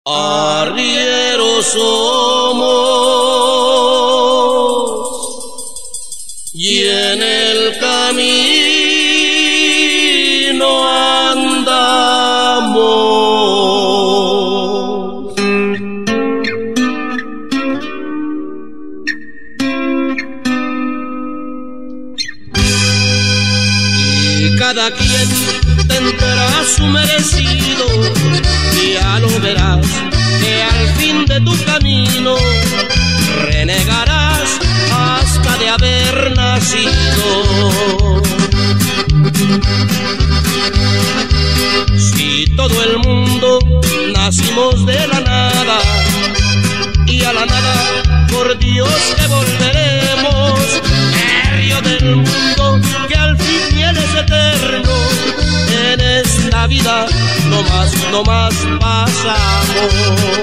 Arrieros somos y en el camino andamos. Y cada quien tendrá su merecido, y ya lo verás que al fin de tu camino renegarás hasta de haber nacido. Si todo el mundo nacimos de la nada, y a la nada por Dios que volveremos, el río del mundo que al fin él es eterno, en esta vida no más pasamos.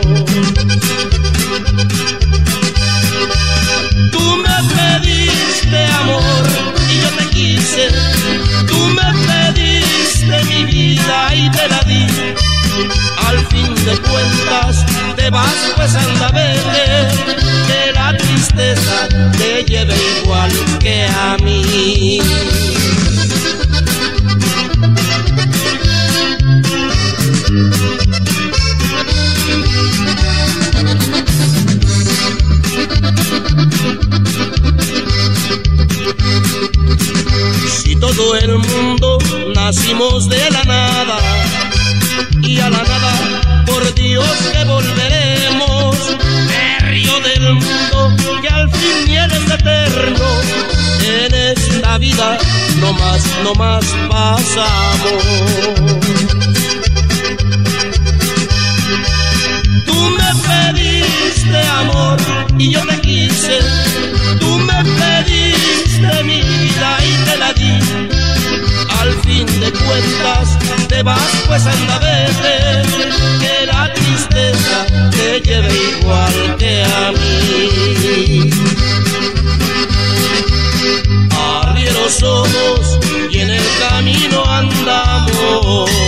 Tú me pediste amor y yo te quise, tú me pediste mi vida y te la di. Al fin de cuentas te vas, pues anda, vete, que la tristeza te lleve igual que a mí. Si todo el mundo nacimos de la nada, y a la nada por Dios que volveremos, el río del mundo que al fin él es eterno, en esta vida no más pasamos. Tú me pediste amor y yo te quise, tú me pediste mi vida y te la di. Al fin de cuentas te vas, pues anda, vete, que la tristeza te lleve igual que a mí. Arrieros somos y en el camino andamos.